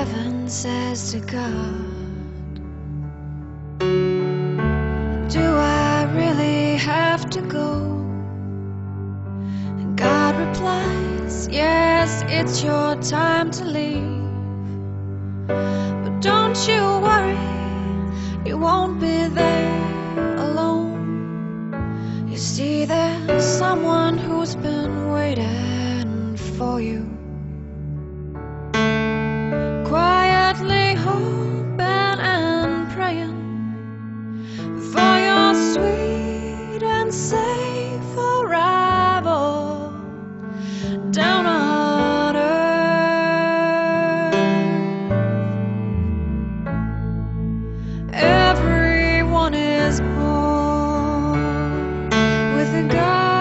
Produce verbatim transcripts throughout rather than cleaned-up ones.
heaven says to God, do I really have to go? And God replies, yes, it's your time to leave. But don't you worry, you won't be there alone. You see, there's someone who's been waiting for you, quietly hoping and praying for your sweet and safe arrival down on earth. Everyone is born with a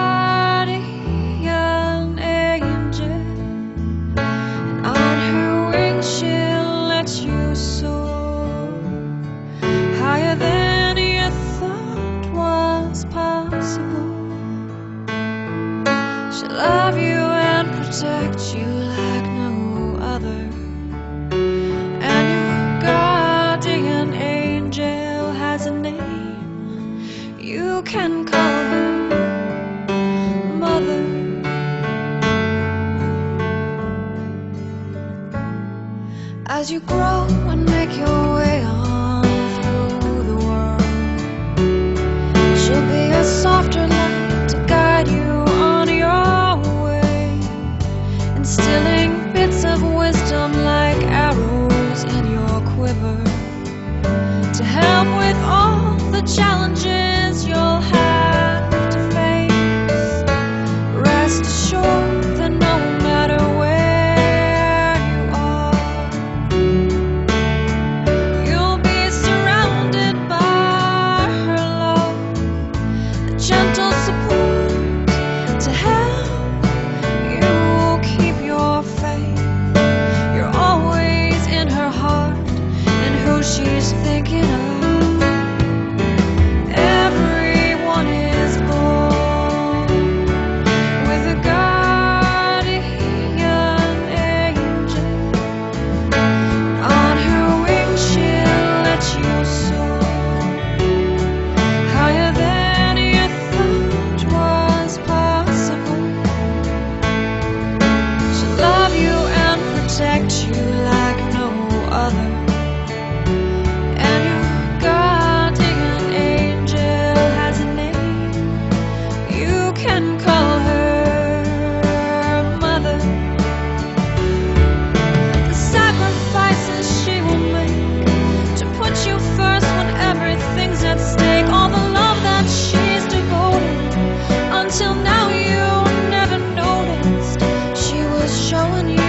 guardian angel, and on her wings she'll let you soar higher than you thought was possible. She'll love you and protect you like no other, and your guardian angel has a name. You can call her Mother. As you grow and make your way on through the world, she'll be a softer light to guide you on your way, instilling bits of wisdom like arrows in your quiver to help with all the challenges you'll have to face. Rest assured that no matter where you are, you'll be surrounded by her love, the gentle support to help you keep your faith. You're always in her heart and who she's thinking of. Everyone is born with a guardian angel. On her wings she'll let you soar higher than you thought was possible. She'll love you and protect you like no other, and your guardian angel has a name. You can call her Mother. The sacrifices she will make to put you first when everything's at stake, all the love that she's devoted, until now you never noticed she was showing you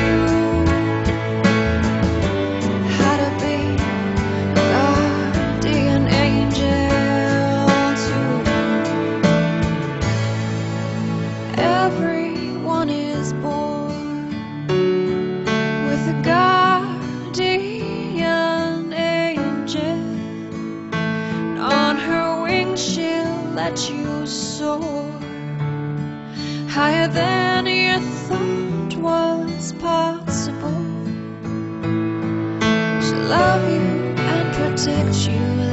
how to be a guardian angel too. Everyone is born with a guardian angel, and on her wings she'll let you soar higher than you thought was possible. She'll love you and protect you